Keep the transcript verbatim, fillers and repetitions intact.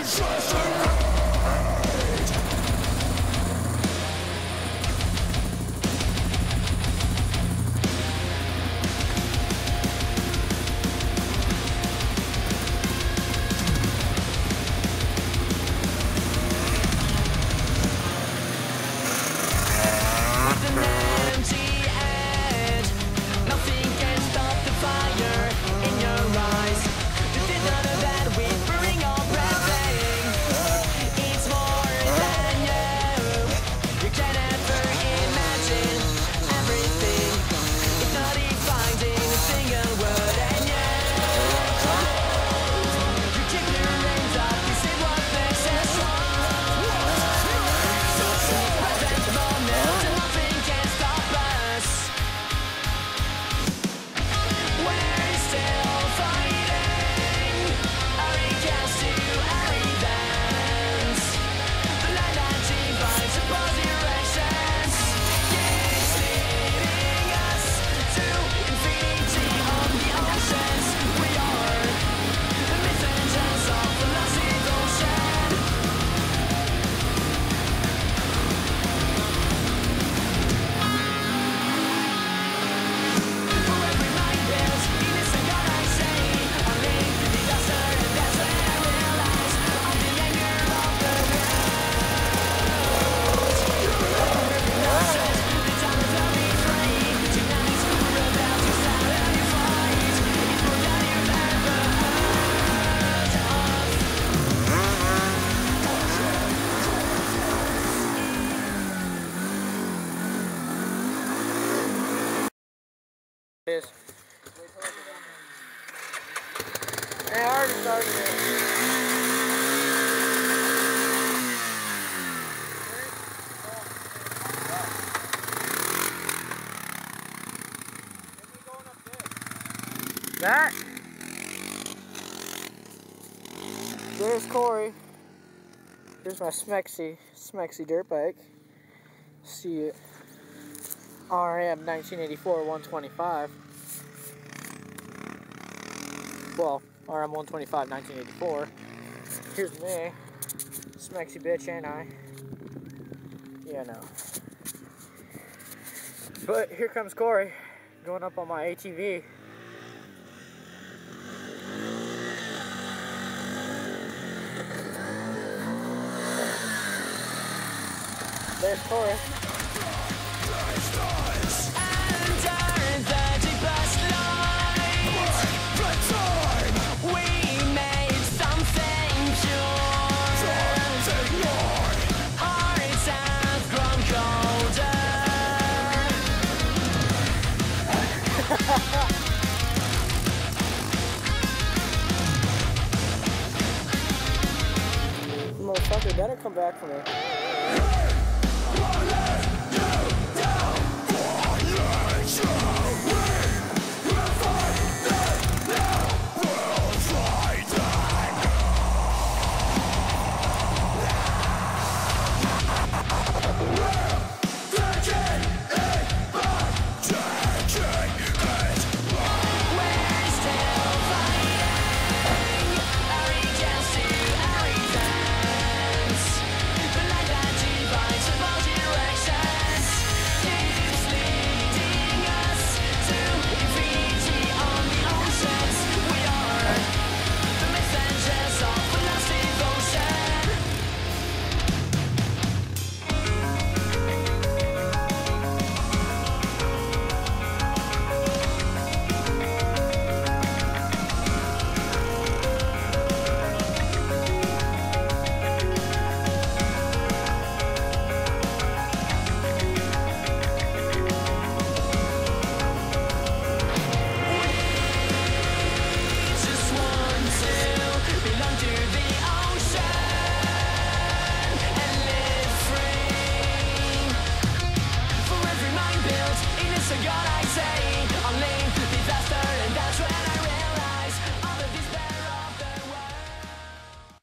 Is. I already started it. That. There's Corey. Here's my Smexy, Smexy dirt bike. See it. R M nineteen eighty-four one twenty-five. Well, R M one twenty-five nineteen eighty-four. Here's me. Smexy bitch, ain't I? Yeah, no. But here comes Corey going up on my A T V. There's Corey. Motherfucker better come back for me.